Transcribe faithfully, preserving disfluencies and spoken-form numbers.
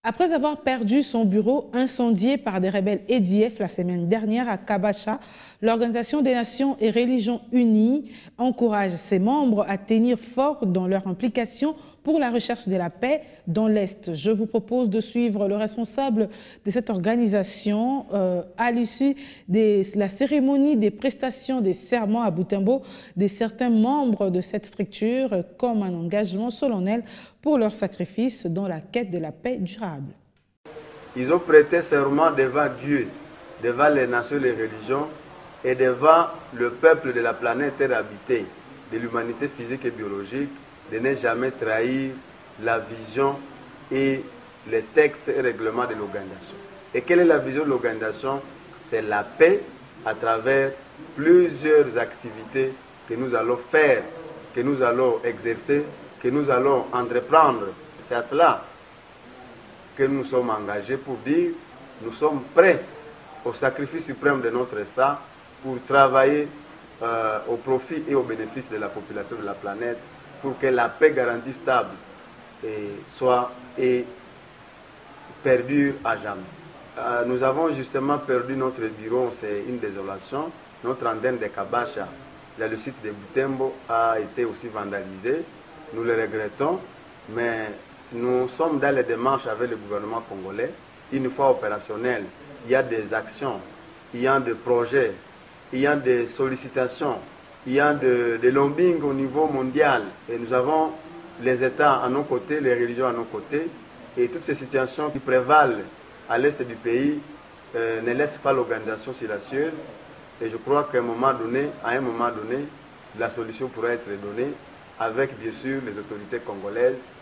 Après avoir perdu son bureau incendié par des rebelles A D F la semaine dernière à Kabasha, l'Organisation des Nations et Religions Unies encourage ses membres à tenir fort dans leur implication pour la recherche de la paix dans l'Est. Je vous propose de suivre le responsable de cette organisation euh, à l'issue de la cérémonie des prestations des serments à Butembo de certains membres de cette structure comme un engagement solennel pour leur sacrifice dans la quête de la paix durable. Ils ont prêté serment devant Dieu, devant les nations et les religions et devant le peuple de la planète Terre habitée, de l'humanité physique et biologique, de ne jamais trahir la vision et les textes et règlements de l'organisation. Et quelle est la vision de l'organisation? C'est la paix à travers plusieurs activités que nous allons faire, que nous allons exercer, que nous allons entreprendre. C'est à cela que nous sommes engagés pour dire nous sommes prêts au sacrifice suprême de notre sang pour travailler euh, au profit et au bénéfice de la population de la planète pour que la paix garantie stable et soit et perdure à jamais. Euh, nous avons justement perdu notre bureau, c'est une désolation. Notre antenne de Kabasha, là, le site de Butembo, a été aussi vandalisé. Nous le regrettons, mais nous sommes dans les démarches avec le gouvernement congolais. Une fois opérationnel, il y a des actions, il y a des projets, il y a des sollicitations, il y a de, de lobbying au niveau mondial. Et nous avons les États à nos côtés, les religions à nos côtés. Et toutes ces situations qui prévalent à l'est du pays euh, ne laissent pas l'organisation silencieuse. Et je crois qu'à un moment donné, à un moment donné, la solution pourra être donnée avec bien sûr les autorités congolaises